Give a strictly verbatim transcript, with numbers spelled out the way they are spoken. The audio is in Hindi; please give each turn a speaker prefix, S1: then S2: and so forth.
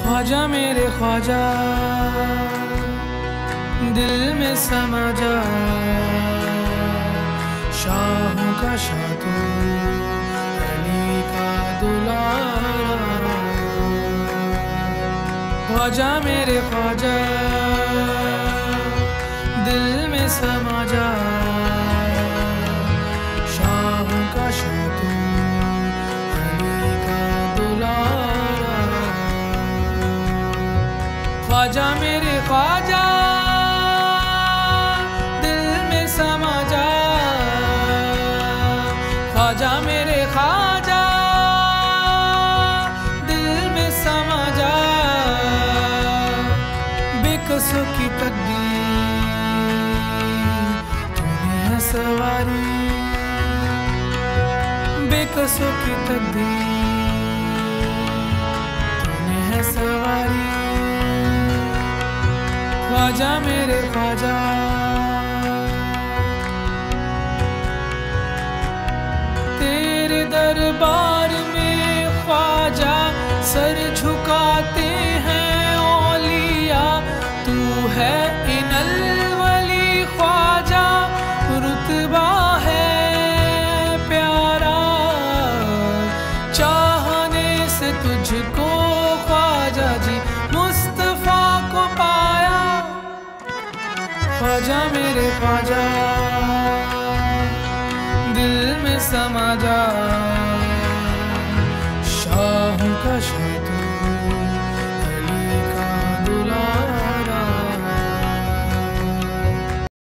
S1: ख्वाजा मेरे ख्वाजा दिल में समा जा, शाहों का शाह तू अली का दुलारा। ख्वाजा मेरे ख्वाजा दिल में समा जा, शाहों का शाह तू अली का दुलारा। ख्वाजा मेरे ख्वाजा दिल में समा जा, ख्वाजा मेरे ख्वाजा दिल में समा जा। बेकसों की तकदीर तूने है सवारी, बेकसों की तकदीर तूने है सवारी। ख्वाजा मेरे ख्वाजा तेरे दरबार में ख्वाजा सर झुकाते हैं औलिया। तू है इनल वली ख्वाजा, रुतबा है प्यारा, चाहने से तुझको ख्वाजा जी मुस्तफा को पाया। ख्वाजा मेरे ख्वाजा दिल में समा जा,